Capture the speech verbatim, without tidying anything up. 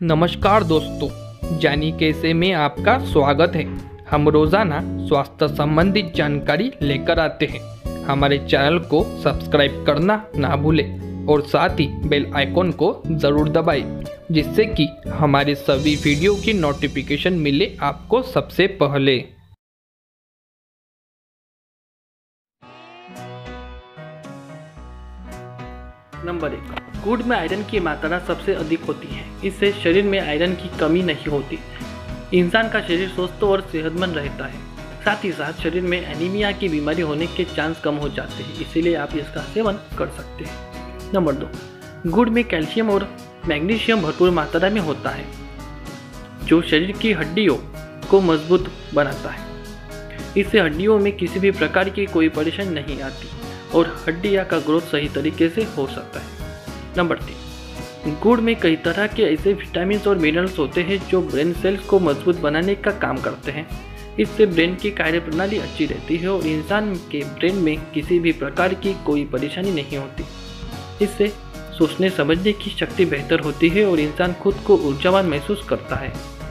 नमस्कार दोस्तों, जानी कैसे में आपका स्वागत है। हम रोज़ाना स्वास्थ्य संबंधित जानकारी लेकर आते हैं। हमारे चैनल को सब्सक्राइब करना ना भूलें और साथ ही बेल आइकॉन को ज़रूर दबाएं, जिससे कि हमारे सभी वीडियो की नोटिफिकेशन मिले आपको सबसे पहले। नंबर एक, गुड़ में आयरन की मात्रा सबसे अधिक होती है। इससे शरीर में आयरन की कमी नहीं होती। इंसान का शरीर स्वस्थ और सेहतमंद रहता है। साथ ही साथ शरीर में एनीमिया की बीमारी होने के चांस कम हो जाते हैं, इसीलिए आप इसका सेवन कर सकते हैं। नंबर दो, गुड़ में कैल्शियम और मैग्नीशियम भरपूर मात्रा में होता है, जो शरीर की हड्डियों को मजबूत बनाता है। इससे हड्डियों में किसी भी प्रकार की कोई परेशानी नहीं आती और हड्डियां का ग्रोथ सही तरीके से हो सकता है। नंबर तीन, गुड़ में कई तरह के ऐसे विटामिन और मिनरल्स होते हैं जो ब्रेन सेल्स को मजबूत बनाने का काम करते हैं। इससे ब्रेन की कार्यप्रणाली अच्छी रहती है और इंसान के ब्रेन में किसी भी प्रकार की कोई परेशानी नहीं होती। इससे सोचने समझने की शक्ति बेहतर होती है और इंसान खुद को ऊर्जावान महसूस करता है।